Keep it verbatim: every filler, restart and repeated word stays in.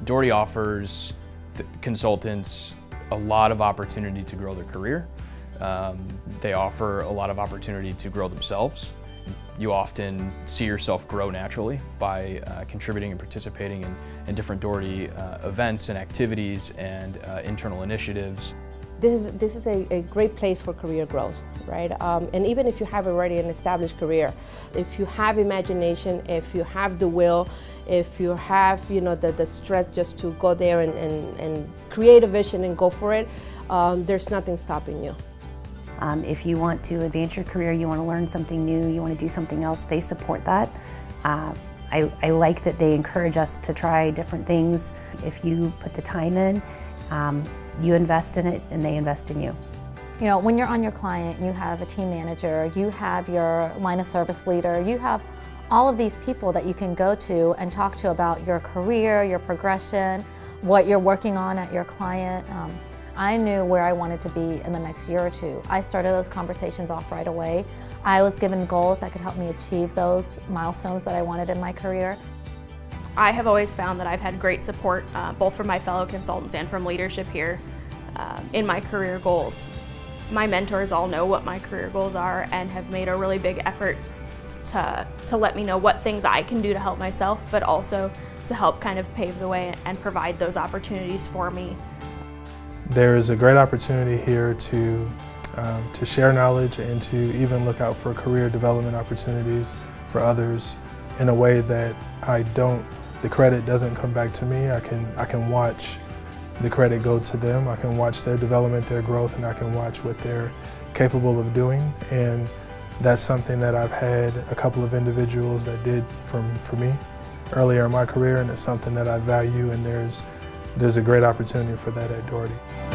Daugherty offers the consultants a lot of opportunity to grow their career. Um, they offer a lot of opportunity to grow themselves. You often see yourself grow naturally by uh, contributing and participating in, in different Daugherty uh, events and activities and uh, internal initiatives. This is, this is a, a great place for career growth, right? Um, and even if you have already an established career, if you have imagination, if you have the will, if you have you know, the, the strength just to go there and, and, and create a vision and go for it, um, there's nothing stopping you. Um, if you want to advance your career, you want to learn something new, you want to do something else, they support that. Uh, I, I like that they encourage us to try different things. If you put the time in, um, you invest in it and they invest in you. You know, when you're on your client, you have a team manager, you have your line of service leader, you have all of these people that you can go to and talk to about your career, your progression, what you're working on at your client. Um, I knew where I wanted to be in the next year or two. I started those conversations off right away. I was given goals that could help me achieve those milestones that I wanted in my career. I have always found that I've had great support, uh, both from my fellow consultants and from leadership here, uh, in my career goals. My mentors all know what my career goals are and have made a really big effort to, to let me know what things I can do to help myself, but also to help kind of pave the way and provide those opportunities for me. There is a great opportunity here to, um, to share knowledge and to even look out for career development opportunities for others in a way that I don't, the credit doesn't come back to me. I can, I can watch the credit go to them. I can watch their development, their growth, and I can watch what they're capable of doing. And that's something that I've had a couple of individuals that did from, for me earlier in my career, and it's something that I value, and there's There's a great opportunity for that at Daugherty.